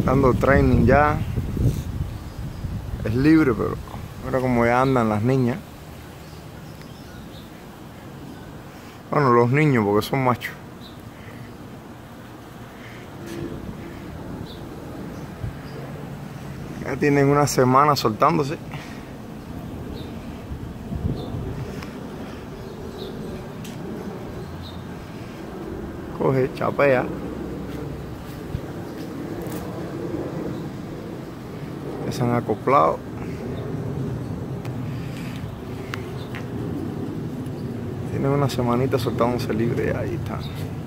dando training ya. Es libre, pero mira cómo ya andan las niñas. Bueno, los niños, porque son machos. Ya tienen una semana soltándose. Coge, chapea. Ya se han acoplado. Tienen una semanita soltándose libre y ahí están.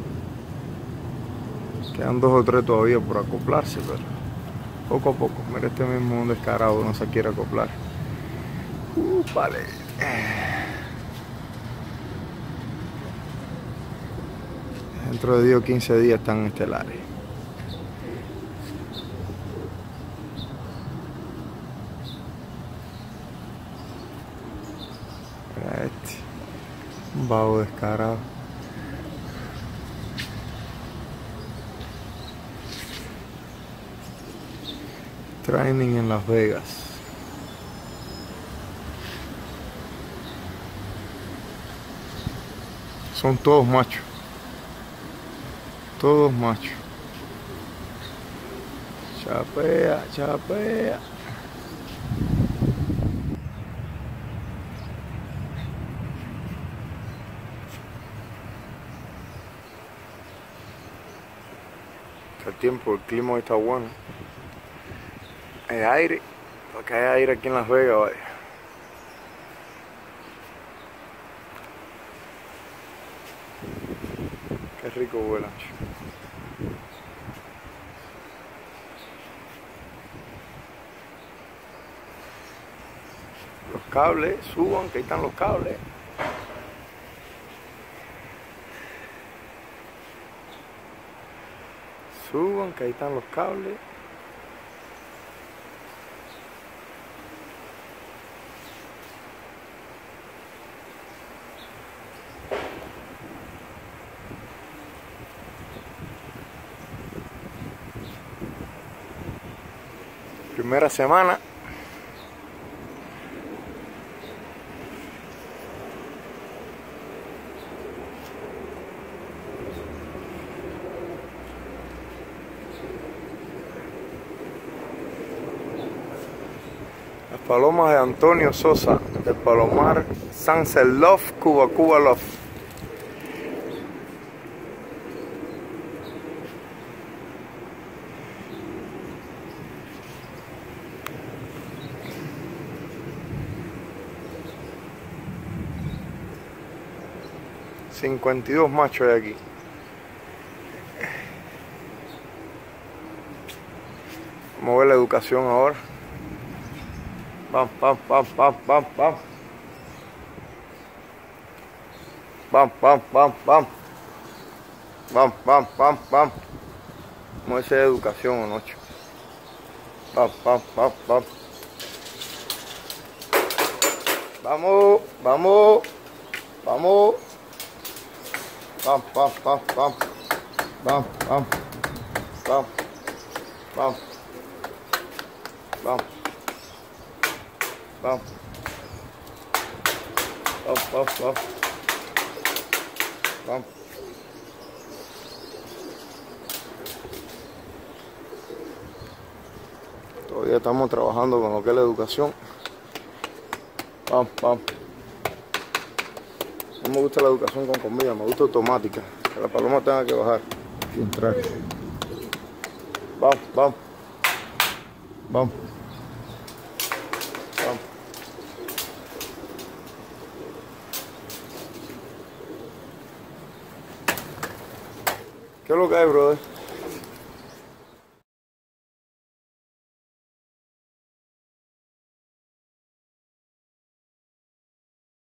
Quedan 2 o 3 todavía por acoplarse, pero poco a poco. Mira, este mismo un descarado no se quiere acoplar. Vale. Dentro de 10 o 15 días están estelares. Mira este. Un vago descarado. Training en Las Vegas. Son todos machos. Todos machos. Chapea, chapea. El tiempo, el clima hoy está bueno. Hay aire, porque hay aire aquí en Las Vegas, vaya. Qué rico vuelan. Los cables, suban, que ahí están los cables. Suban, que ahí están los cables. Primera semana. Las palomas de Antonio Sosa, del Palomar Sunset Love, Cuba Cuba Love. $52 machos hay aquí. Vamos a ver la educación ahora. Pam, pam, pam, pam, pam, pam. Pam, pam, pam, pam. Pam, pam, pam, pam. Vamos a ver si hay educación o no. Pam, pam, pam, pam. Vamos, vamos, vamos. Pam, pam, pam, pam. Pam, pam, pam, pam. Pam. Pam. Pam, pam, pam. Pam. Todavía estamos trabajando con lo que es la educación. Pam, pam. No me gusta la educación con comida, me gusta automática. Que la paloma tenga que bajar y entrar. Pam, pam. Pam. Pam. ¿Qué es lo que hay, brother?